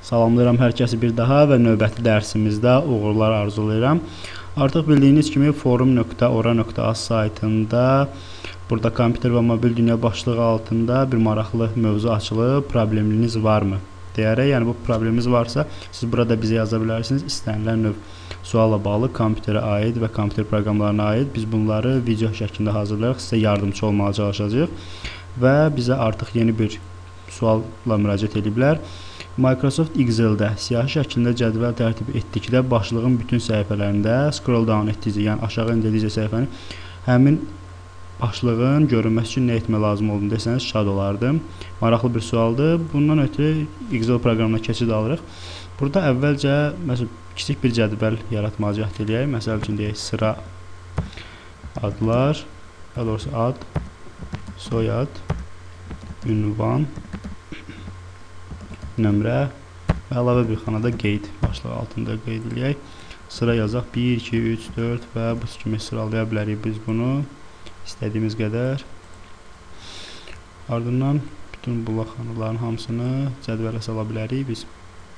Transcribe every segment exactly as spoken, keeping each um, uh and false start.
Salamlayıram hər kəsi bir daha və növbəti dərsimizdə uğurlar arzulayıram. Artıq bildiyiniz kimi forum nöqtə ora nöqtə az saytında burada kompüter və mobil dünya başlığı altında bir maraqlı mövzu açılıb, probleminiz varmı deyərək, yəni bu probleminiz varsa siz burada bizə yaza bilərsiniz. İstənilən növ sualla bağlı kompüterə aid və kompüter proqramlarına aid biz bunları video şəklində hazırlayaraq sizə yardımcı olmağa çalışacağıq və bizə artıq yeni bir sualla müraciət ediblər. Microsoft Excel'də siyahı şəklində cədvəl tərtib etdikdə başlığın bütün səhifələrində scroll down etdikcə, yəni aşağı indirdikcə səhifənin həmin başlığın görünməsi üçün nə etmək lazım olduğunu desəniz şad olardım. Maraqlı bir sualdır. Bundan ötürü Excel proqramına keçid alırıq. Burada əvvəlcə məsələn kiçik bir cədvəl yaratmağa cəhd eləyək. Məsəl üçün deyək sıra adlar, daha doğrusu ad, soyad, ünvan, nömrə və əlavə bir xanada qeyd başlığı altında qeyd eləyək. Sıra yazaq bir, iki, üç, dörd və bu kimi sıralaya bilərik biz bunu istədiyimiz qədər. Ardından bütün bu xanaların hamısını cədvələ sala bilərik biz.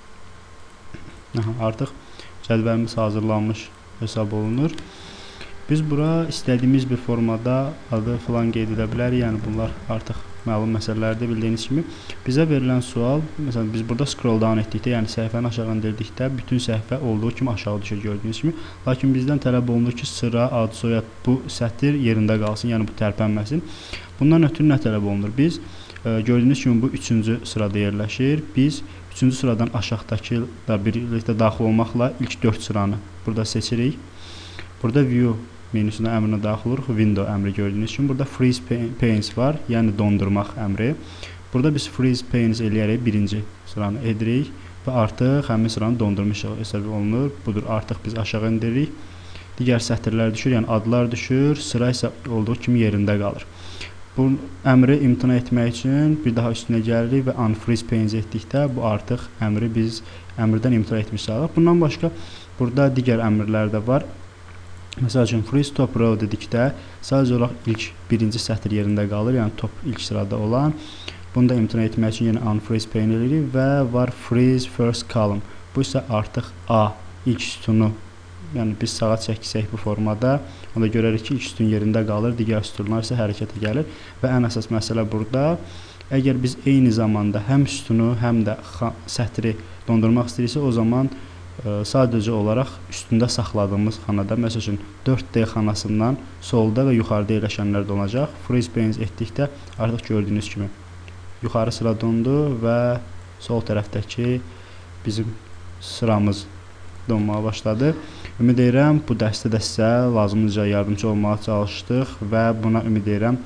Aha, artıq cədvəlimiz hazırlanmış hesab olunur. Biz bura istədiyimiz bir formada adı filan qeyd edə bilərik. Yəni bunlar artıq məlum məsələlərdir bildiyiniz kimi. Bizə verilən sual, məsələn biz burada scroll down etdikdə, yəni səhifəni aşağı indirdikdə bütün səhifə olduğu kimi aşağı düşür gördüyünüz kimi. Lakin bizdən tələb olunur ki, sıra, ad, soyad bu sətir yerində qalsın, yəni bu tərpənməsin. Bundan ötürü nə tələb olunur? Biz e, gördüyünüz kimi bu üçüncü sırada yerləşir. Biz üçüncü sıradan aşağıdakı da birlikdə daxil olmaqla ilk dörd sıranı burada seçirik. Burada view menüsünə əmrinə daxil oluruq. Window əmri gördüyünüz kimi. Burada freeze panes var, yəni dondurmaq əmri. Burada biz freeze panes eləyərək birinci sıranı edirik və artıq həmin sıranı dondurmuşuq hesab olunur. Budur, artıq biz aşağı indiririk. Digər sətirlər düşür, yəni adlar düşür, sıra isə olduğu kimi yerində qalır. Bu əmri imtina etmək üçün bir daha üstünə gəlirik və unfreeze panes etdikdə bu artıq əmri biz əmrdən imtina etmiş sayılır. Bundan başqa burada digər əmrlər də var. Məsəl üçün freeze top row dedikdə sadəcə olaraq ilk birinci sətir yerində qalır, yəni top ilk sırada olan. Bunu da imtina etmək üçün yenə unfreeze pane edirik və var freeze first column. Bu isə artıq A ilk sütunu, yəni biz sağa çəksək bu formada, onda görərik ki, ilk sütun yerində qalır, digər sütunlar isə hərəkətə gəlir və ən əsas məsələ burada. Əgər biz eyni zamanda həm sütunu, həm də sətri dondurmaq istəyirsə, o zaman sadəcə olaraq üstündə saxladığımız xanada, məsəl üçün dörd D xanasından solda və yuxarıda yerləşənlər də olacaq. Freeze panes etdikdə artıq gördüyünüz kimi yuxarı sıra dondu və sol tərəfdəki bizim sıramız donmağa başladı. Ümid edirəm bu dərsdə də sizə lazımınca yardımcı olmağa çalışdıq və buna ümid edirəm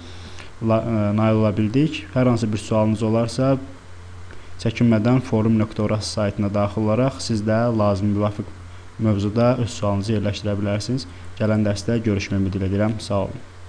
nail ola bildik. Hər hansı bir sualınız olarsa çəkinmədən forum nöqtə ora saytına daxil olaraq siz də lazım müvafiq mövzuda öz sualınızı yerləşdirə bilərsiniz. Gələn dərsdə görüşmək ümidi edirəm. Sağ olun.